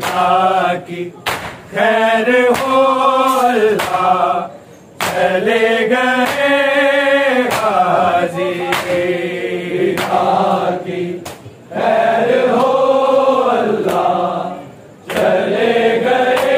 रिदा की खैर हो अल्लाह, चले गए गाजी। रिदा की खैर हो अल्लाह, चले गए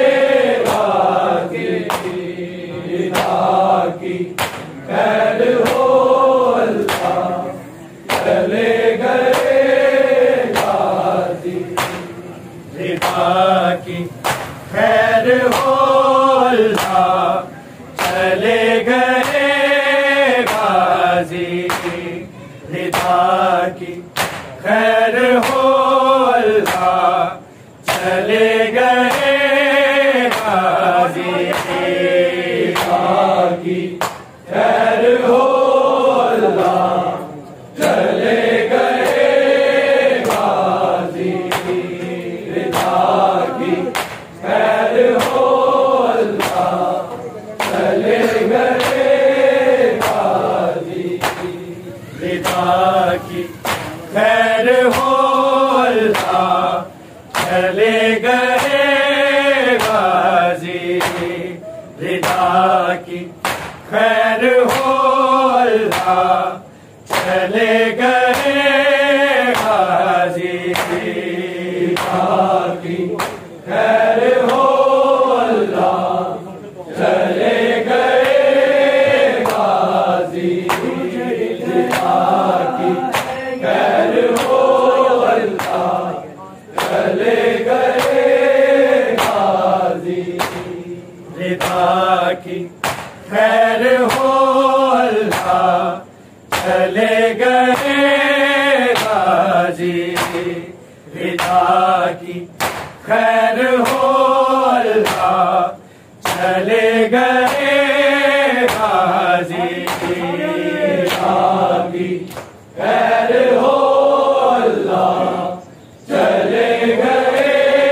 गाजी। रिदा की खैर हो अल्लाह, चले गए गाजी। रिदा की खैर हो अल्लाह, चले गए गाजी। रिदा की खैर हो अल्लाह, चले गए गाजी। रिदा की खैर हो अल्लाह, चले गए गाजी। रिदा की खैर हो अल्लाह, चले गए गाजी। रिदा की खैर हो अल्लाह, चले गए गाजी। रिदा की खैर हो अल्लाह, चले गए गाजी। रिदा की खैर हो अल्लाह, चले गए गाजी। रिदा की खैर हो अल्लाह, चले गए गाजी। रिदा की खैर हो अल्लाह, चले गए गाजी। रिदा की खैर हो अल्लाह, चले गए गाजी। रिदा की खैर हो अल्लाह, चले गए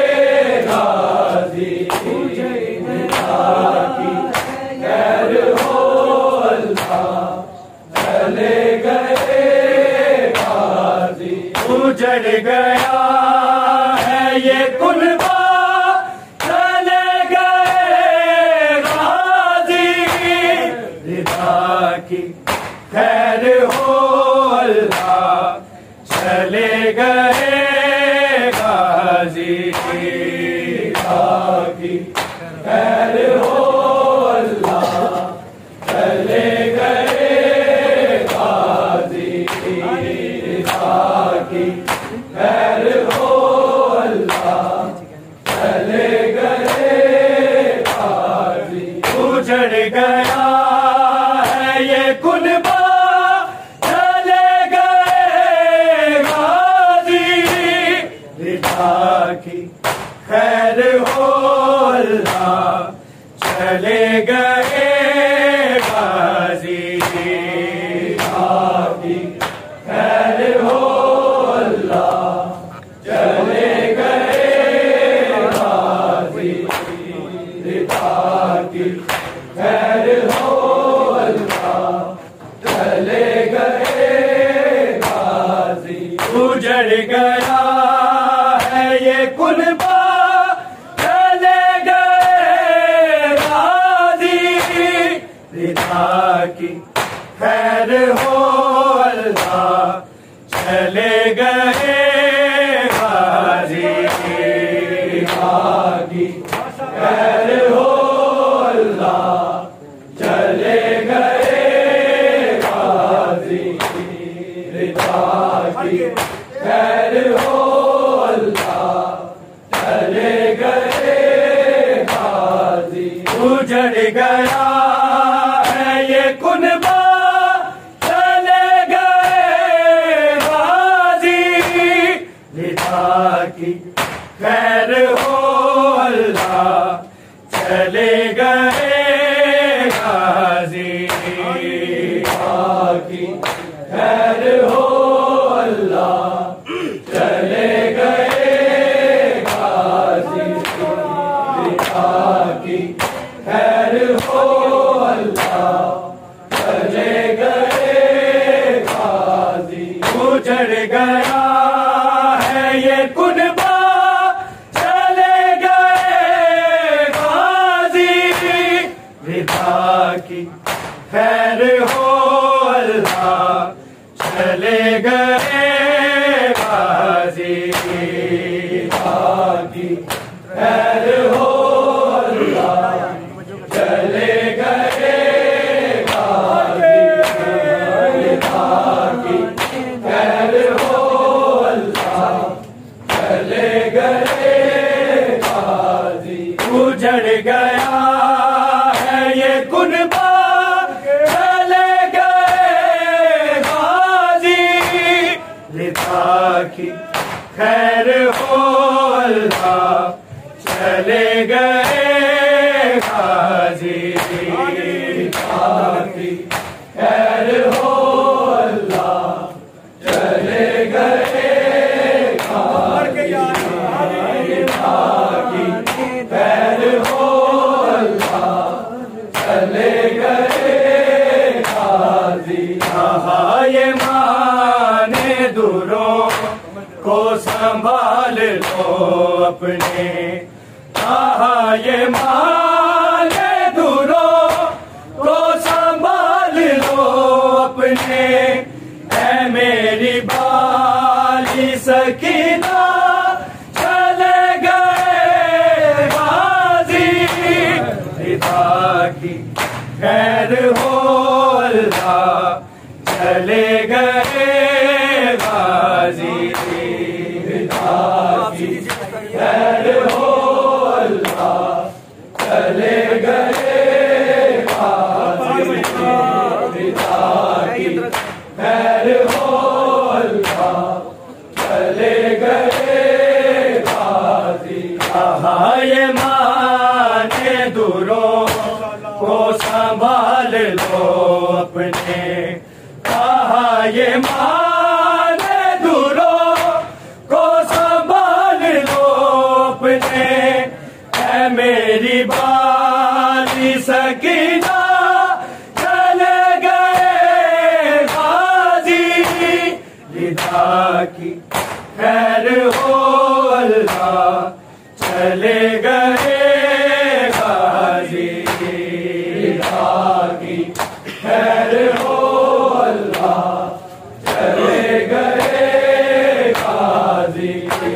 गाजी। रिदा की खैर हो अल्लाह, चले गए गाजी। उजड़ गया है ये कुनबा, चले गए गाजी। रिदा की खैर हो अल्लाह, चले गए गाजी। रिदा की खैर हो अल्लाह, चले गए गाजी। रिदा की खैर हो अल्लाह, चले गए गाजी। उजड़ गया है ये कुनबा, चले गए गाजी। रिदा की खैर हो अल्लाह, चले गए गाजी। रिदा की खैर हो अल्लाह, चले गए गाजी। रिदा की खैर हो अल्लाह, चले गए गाजी। उजड़ गया है ये कुनबा, चले गए गाजी। रिदा की खैर हो अल्लाह, चले गए गाजी। रिदा की खैर हो अल्लाह, चले गए गाजी। रिदा की खैर हो अल्लाह, चले गए गाजी। उजड़ गया है ये कुनबा, चले गए गाजी। रिदा की खैर हो अल्लाह, चले गए गाजी। रिदा की खैर हो अल्लाह, चले गए गाजी। रिदा की खैर हो अल्लाह, चले गए गाजी। उजड़ गया है ये कुनबा, चले चले गए गाजी की खैर हो अल्लाह, चले गए गाजी की खैर हो अल्लाह, चले गए गाजी। उजड़ गया है ये कुनबा, चले गए गाजी की खैर हो अल्लाह, चले गए गाजी की खैर हो अल्लाह, चले गए गाजी की खैर हो अल्लाह, चले गए गाजी। ये माने दूरों को संभाल लो अपने, ये माने दूरों को संभाल लो अपने, ऐ मेरी बाली सकीना चले गए गाजी की खैर हो अल्लाह, चले गए गाजी की खैर हो अल्लाह, चले गए गाजी की खैर हो अल्लाह, चले गए गाजी। ये माने दूरों को संभाल लो अपने, ये माने दूरों को संभाल लो अपने, है मेरी बाली सकीना चले गए गाजी की खैर हो अल्लाह, चले गए गाजी की खैर हो अल्लाह, चले गए गाजी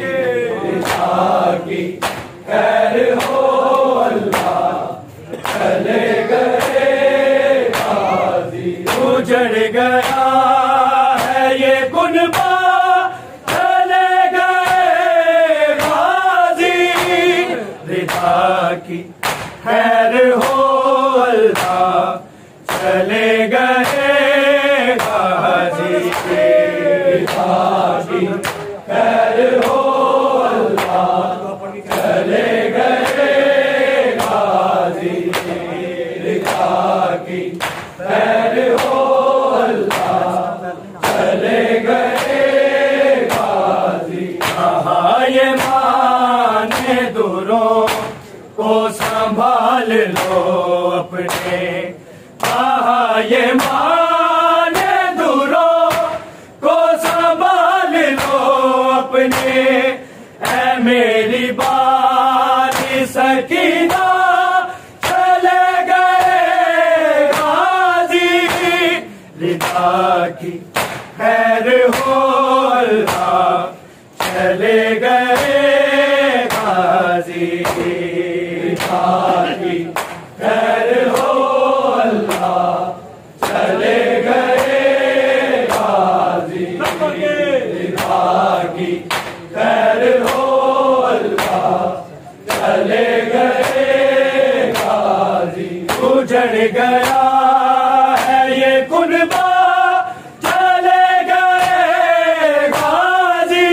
की खैर हो अल्लाह, चले गए गाजी। उजड़ गया है ये कुनबा, चले गए गाजी की खैर हो अल्लाह, चले गए गाजी की खैर हो अल्लाह, चले गए गाजी की खैर हो अल्लाह, चले गए गाजी। ये माने दूरों को संभाल लो अपने, ये माने दूरों को संभाल लो अपने, ऐ मेरी बाली सकीना चले गए गाजी की खैर हो अल्लाह, चले गए गाजी की खैर हो अल्लाह, चले गए गाजी की खैर हो अल्लाह, चले गए गाजी। उजड़ गया है ये कुनबा, चले गए गाजी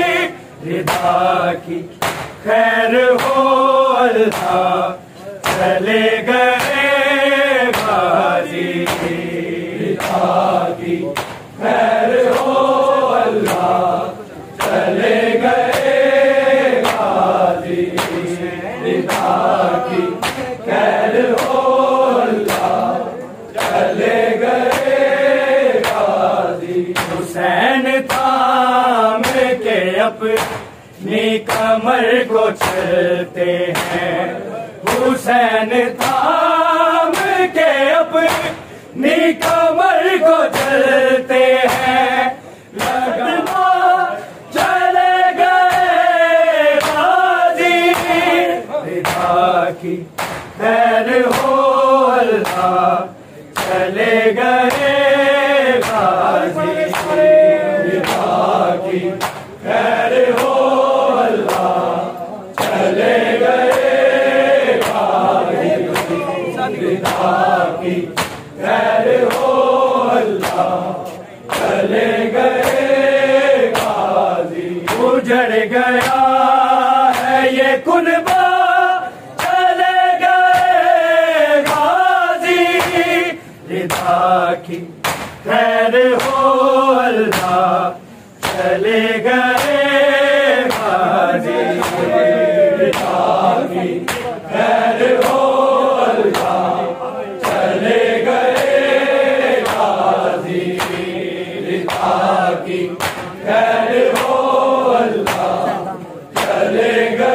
की खैर हो अल्लाह, चले गए गाजी की खैर हो अल्लाह, चले गए गाजी की खैर हो अल्लाह, चले गए गाजी। हुसैन थाम के अपनी कमर को चलते हैं, हुसैन थाम के अपनी कमर को चलते हैं, की खैर हो अल्लाह, चले गए गाजी, की खैर हो अल्लाह, चले गए गाजी। उजड़ गया है ये कुनबा, चले गए गाजी, रिदा की खैर हो अल्लाह, चले गए गाजी, रिदा की खैर हो अल्लाह, चले गए गाजी, रिदा की खैर हो अल्लाह, चले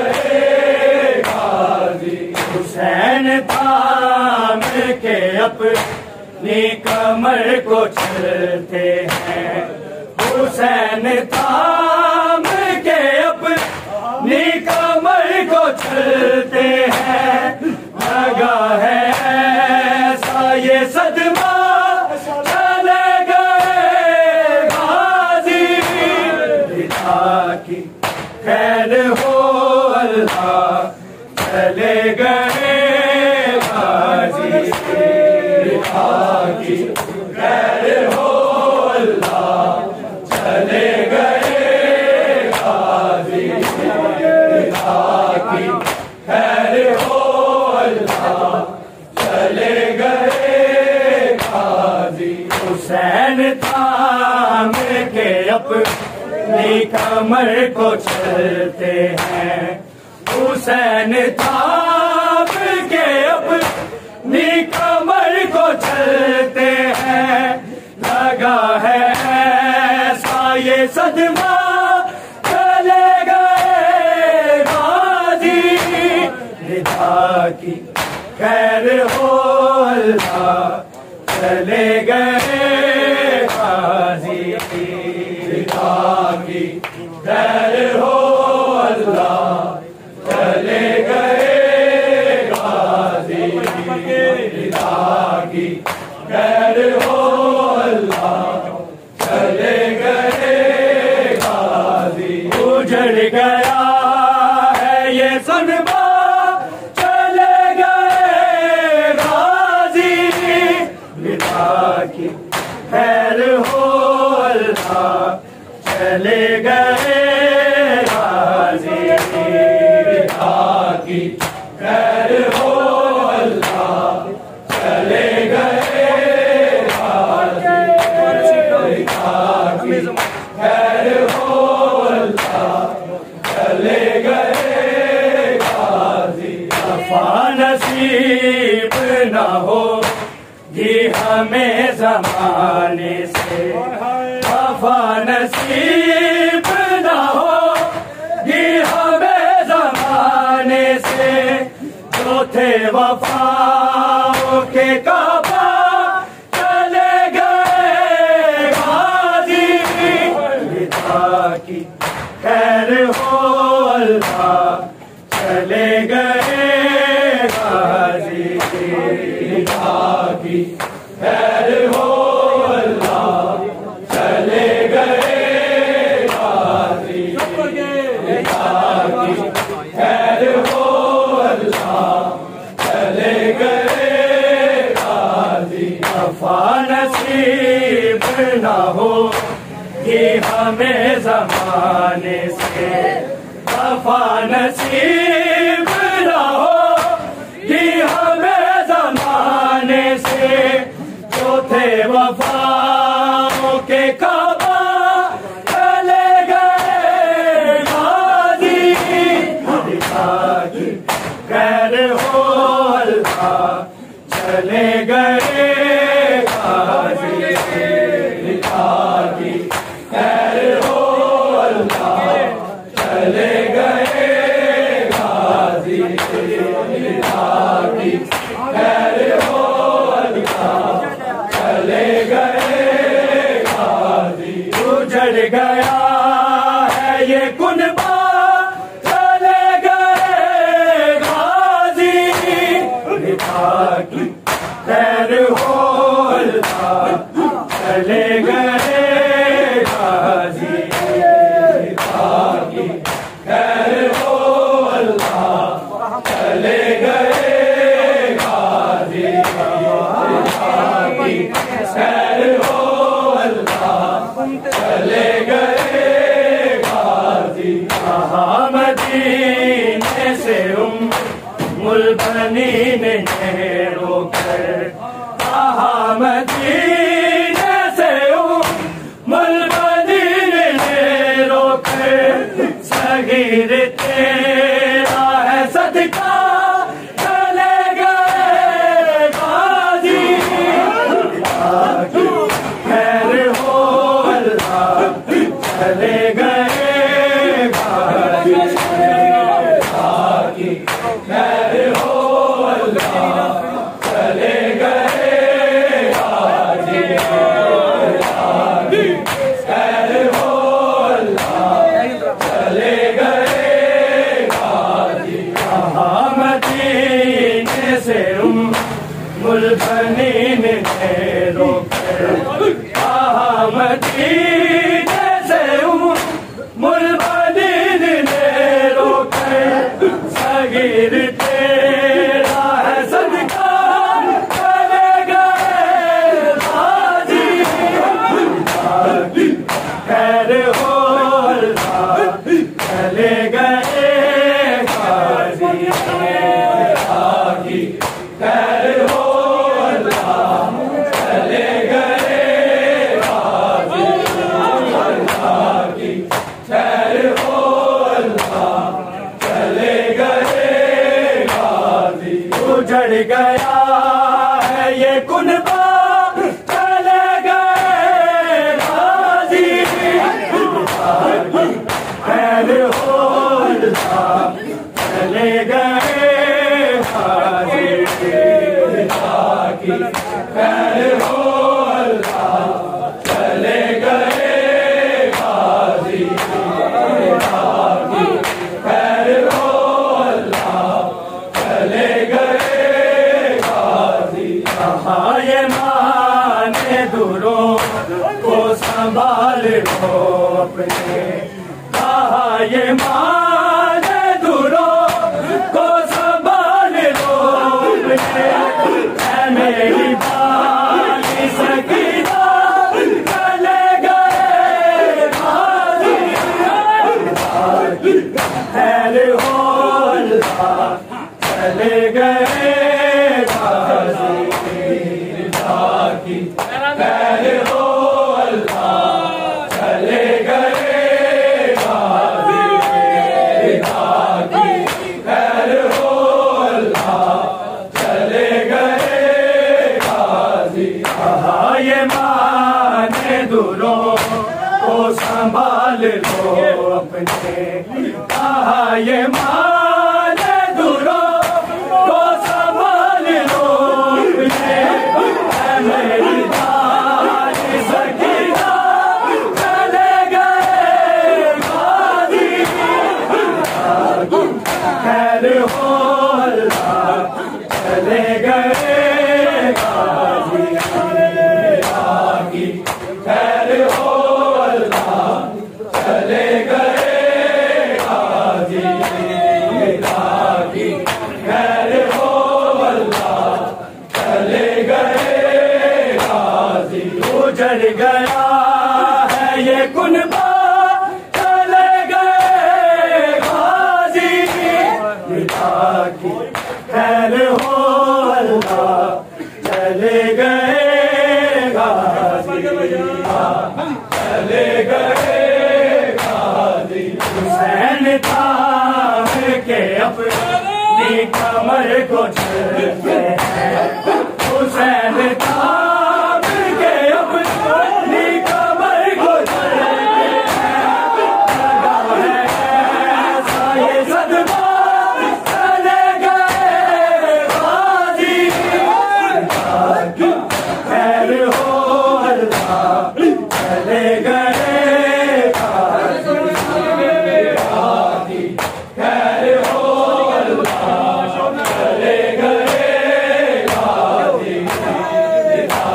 गए गाजी। हुसैन थाम के अपनी कमर को चलते हैं, हुसैन थाम के अपनी कमर को चलते हैं, लगा है ऐसा ये सदमा, चले गए गाजी, रिदा की खैर हो अल्लाह, चले गए गाजी, रिदा की खैर हो अल्लाह, चले गए गाजी, रिदा की खैर हो अल्लाह, चले गए गाजी। हुसैन थाम के अपनी कमर को चलते हैं, हुसैन थाम के अपनी कमर को चलते हैं, लगा है ऐसा ये सदमा, चले गए गाजी, रिदा की खैर हो अल्लाह, चले गए गाजी, रिदा की खैर हो अल्लाह, चले गए गाजी, रिदा की खैर हो अल्लाह, चले गए गाजी। उजड़ गया है ये सनबा, चले गए गाजी, रिदा की खैर हो अल्लाह, चले गए गाजी, रिदा की खैर हो अल्लाह, चले गए गाजी, रिदा की खैर हो अल्लाह, चले गए गाजी। वफा नसीब न हो ये हमें ज़माने से, वफा नसीब न हो ये हमें ज़माने से, जो थे वफाओं के काबा, चले गए गाजी, रिदा की खैर हो अल्लाह, चले गए गाजी, रिदा की खैर हो अल्लाह, चले गए गाजी, रिदा की खैर हो अल्लाह, चले गए गाजी। वफा नसीब न हो ये हमें ज़माने से, वफा नसीब न हो ये हमें ज़माने से, जो थे वफाओं के काबा, चले गए गाजी, रिदा की खैर हो अल्लाह, चले गए गाजी, रिदा की खैर हो अल्लाह, चले गए गाजी, रिदा की खैर हो अल्लाह, चले गए गाजी। उजड़ गया है ये कुनबा, चले गए गाजी, रिदा की खैर हो अल्लाह, चले गए मुल्बनी ने रोकर कहा मदीने से मुल्बनी ने रोकर सगीर तेरा है सदका चले गए गाजी खैर हो अल्लाह चले गए गाजी खैर हो अल्लाह चले गए गाजी खैर हो अल्लाह चले गए गाजी मदीने से मुल्बनी ने रोकर कहा मदीने से मुल्बनी ने रोकर सगीर तेरा है सदका चले गए गाजी खैर हो अल्लाह चले गए गाजी खैर हो अल्लाह चले गए गाजी खैर हो अल्लाह चले गए गाजी उजड़ गया है ये कुनबा चले गए गाजी खैर हो अल्लाह चले गए गाजी खैर हो अल्लाह चले गए गाजी खैर हो अल्लाह चले गए गाजी ये माने दूरों को संभाल लो अपने कहा ये माने दूरों को संभाल लो अपने मेरी बाली सकीना चले गए गाजी खैर हो अल्लाह चले गए गाजी खैर हो अल्लाह चले गए गाजी खैर हो अल्लाह चले गए गाजी ये माने दूरों को संभाल लो अपने कहा ये माने दूरों को संभाल लो अपने मेरी बाली सकीना चले गए गाजी खैर हो अल्लाह चले गए गाजी खैर हो अल्लाह चले गए गाजी खैर हो अल्लाह चले गए गाजी उजड़ गया है ये कुनबा चले गए गाजी खैर हो अल्लाह चले गए गाजी चले गए गाजी हुसैन थाम के अपनी कमर को चलते हैं हुसैन थाम के अपनी कमर को चलते हैं लगा है ऐसा ये सदमा चले गए गाजी खैर हो अल्लाह चले गए गाजी खैर हो अल्लाह चले गए गाजी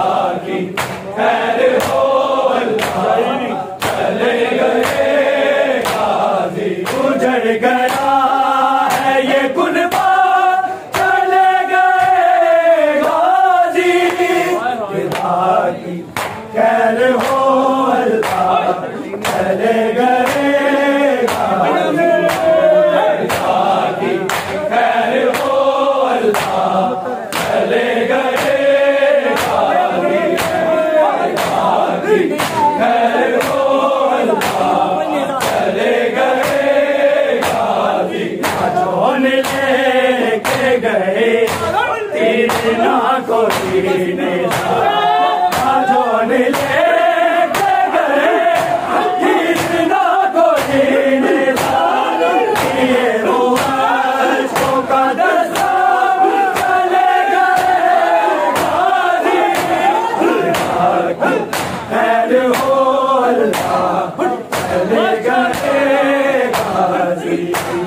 ने जो ले गए कितना कोई ने ये वो अशकों का दस्ता चले गए गाजी खैर हो अल्लाह चले गए गाजी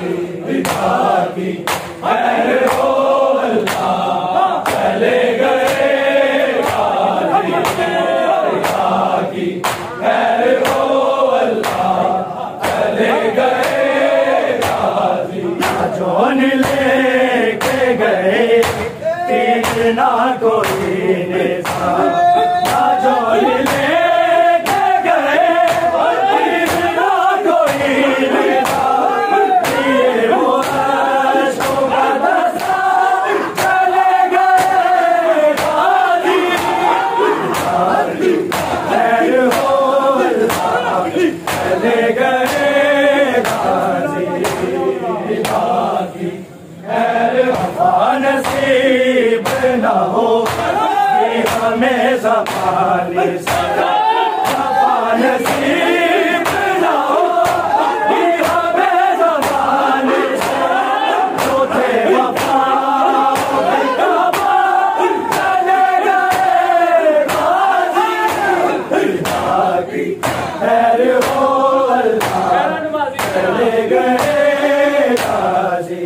की खैर हो अल्लाह चले गए गाजी की खैर हो अल्लाह चले गए गाजी जोन लेके गए तीर ना कोई ने जोन लेके गए तीर ना कोई ने वो अशकों का दस्ता चले गए गाजी खैर हो अल्लाह चले गए गाजी खैर नसीब न हो कि हमें ज़माने से नसीब न हो कि हमें ज़माने से जो थे वफा चले गए गाजी खैर हो अल्लाह चले गए गाजी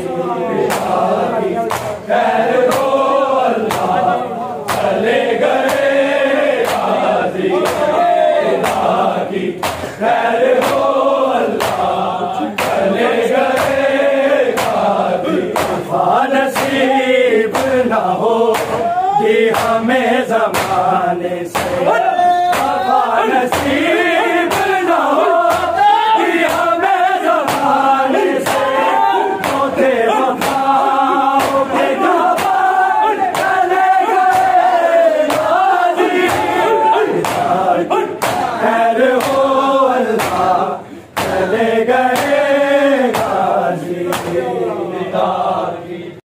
खैर हो अल्लाह चले गए गाजी खैर हो अल्लाह चले गए गाजी नसीब न हो कि हमें ज़माने से नसीब न हो कि हमें ज़माने से होते वफाओं के गवा चले गए गाजी खैर हो अल्लाह चले गए गाजी